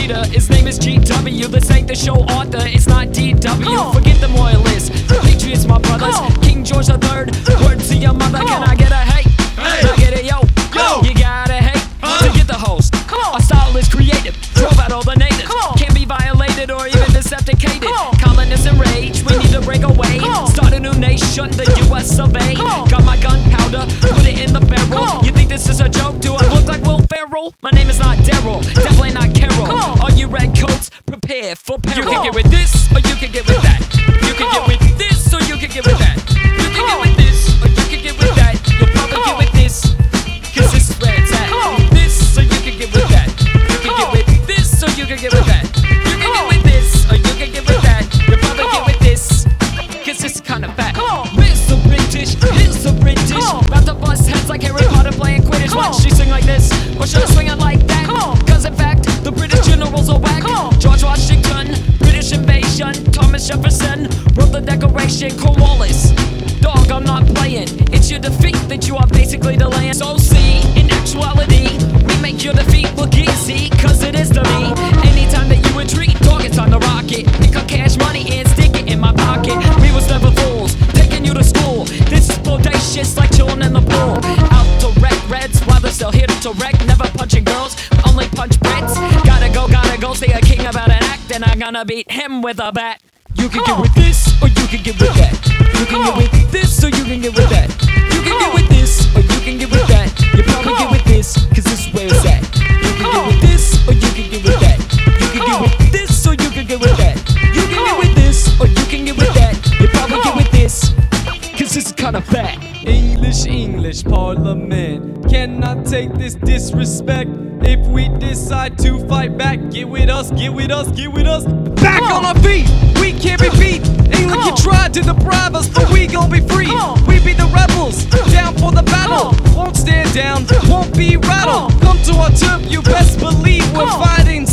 leader, his name is GW. This ain't the show author, it's not DW. Forget the royalists, patriots my brothers. King George III, word to your mother. Can I get a hey? Can I get a yo? You gotta hate to get the host. Our style is creative, drove out all the natives. Can't be violated or even decepticated. Colonists enraged, we need to break away. Start a new nation, the US of A. Got my gunpowder, put it in the barrel. You think this is a joke? Do I look like Will Ferrell? My name is not Daryl, definitely not Carol. All you redcoats, prepare for peril. You can get with this, or you can get with that. You can get with this, or you can get with that. You can get with this, or you can get with that. You'll probably get with this, cause this is where it's at. This, so you can get with that. You can get with this, so you can get with that. You can get with this, or you can get with that. You'll probably get with this, cause it's kinda fat. Here's the British, here's the British. About to bust heads like Harry Potter playing Quidditch. Watch she sing like this, or should I swing it like that? Cause in fact, the British generals are whack. George Washington, British invasion. Thomas Jefferson wrote the Declaration. Cornwallis, dog, I'm not playing. It's your defeat that you are basically delaying. So see, in actuality, we make your defeat look easy, cause it is to me. Anytime that you retreat, dog, it's time to rock it. Pick up cash money and stick it in my pocket. We was never fools, taking you to school. This is bodacious like chillin' in the pool. Out to wreck reds while they're still here to wreck. Never punching girls, only punch Brits. Gotta go, say a king about an act, and I'm gonna beat him with a bat. You can get with this, or you can get with that. You can get with this, or you can get with that. You can get with this, or you can get with that. You probably get with this, cause this is where it's at. You can get with this, or you can get with that. You can get with this, or you can get with that. You can get with this, or you can get with that. You probably get with this, cause this is kinda fat. English Parliament cannot take this disrespect. If we decide to fight back, get with us, get with us, get with us. Back on our feet, we can't be beat. England can try to deprive us, but we gon' be free. We be the rebels, down for the battle. Won't stand down, won't be rattled. Come to our turf, you best believe we're fighting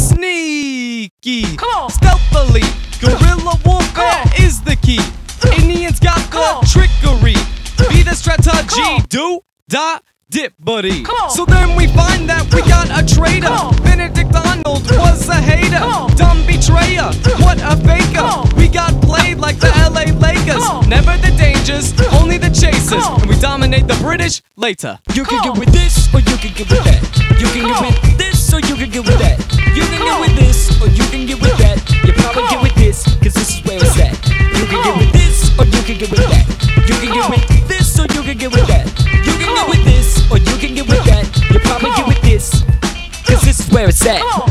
sneaky, stealthily. Guerrilla warfare is the key. Indians got the trickery. Be the strategy, do, da, dip, buddy. So then we find that we got a traitor. Benedict Arnold was a hater. Dumb betrayer, what a faker. We got played like the LA Lakers. Never the dangers, only the chasers. And we dominate the British later. You can get with this, or you can get with that. You can get with this, or you can get with that. You can get with this, or you can get with that. You probably get with this, cause this is where it's at. You can get with this, or you can get with that. You can get with this, or you can get with that. You can get with this, or you can get with that. You probably get with this, cause this is where it's at.